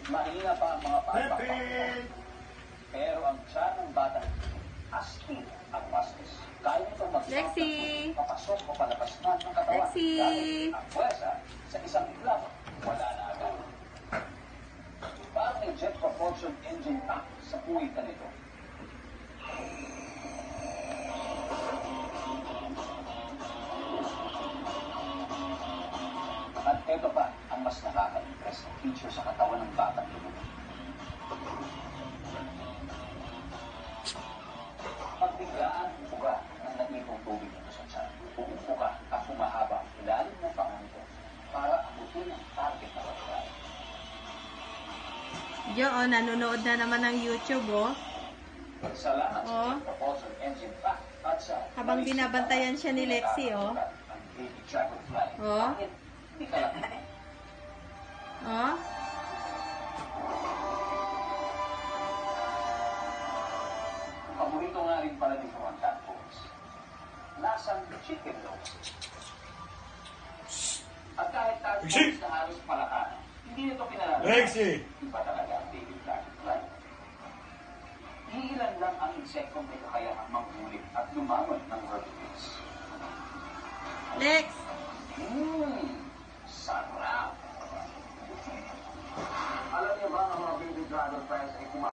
Mahina pa ang mga pagpapakita. Pero ang tiyan ng bata, astig ang pastis. Kaya nitong Lexi! papasok o palabas man ng katawan. Lexi! Dahil ang pwesa sa isang iglap, wala na agad. Parang may jet propulsion engine tank sa puwit na nito. At ito pa ang mas nakaka-impress na feature sa katawan ng batang ito. Pag biglaan uga ng nag-ipong tubig ito sa tiyan, uupo ka at humahaba ang ilalim ng panga nito para abutin ang target na pagkain. Yo, nanonood na naman ng YouTube, oh. Salamat Oh. sa propulsion engine pack at sa Habang binabantayan siya ni Lexi, oh. ang baby dragonfly. Oh. Bakit hindi ka lang Oh. paborito nga rin pala dito ang tadpoles. Lasang chicken nose. At kahit tadpoles na halos palakanan, hindi nito pinalalaman. Lexi! Iba talaga ang baby dragonfly. Iilan lang ang insektong may kakayahang manghuli at lumangon ng vertebrates. Lex! Sarap! Alam niyo ba ang mga baby dragonflies ay